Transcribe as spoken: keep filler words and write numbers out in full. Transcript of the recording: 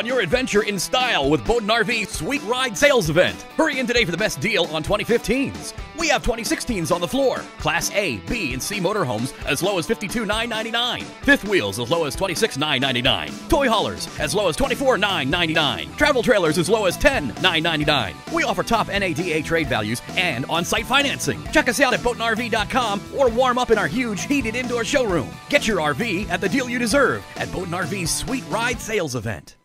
on your adventure in style with Bowden R V Sweet Ride Sales Event. Hurry in today for the best deal on twenty fifteens. We have twenty sixteens on the floor. Class A, B, and C motorhomes as low as fifty-two thousand nine hundred ninety-nine dollars. Fifth wheels as low as twenty-six thousand nine hundred ninety-nine dollars. Toy haulers as low as twenty-four thousand nine hundred ninety-nine dollars. Travel trailers as low as ten thousand nine hundred ninety-nine dollars. We offer top N A D A trade values and on-site financing. Check us out at Bowden R V dot com or warm up in our huge heated indoor showroom. Get your R V at the deal you deserve at Bowden R V's Sweet Ride Sales Event.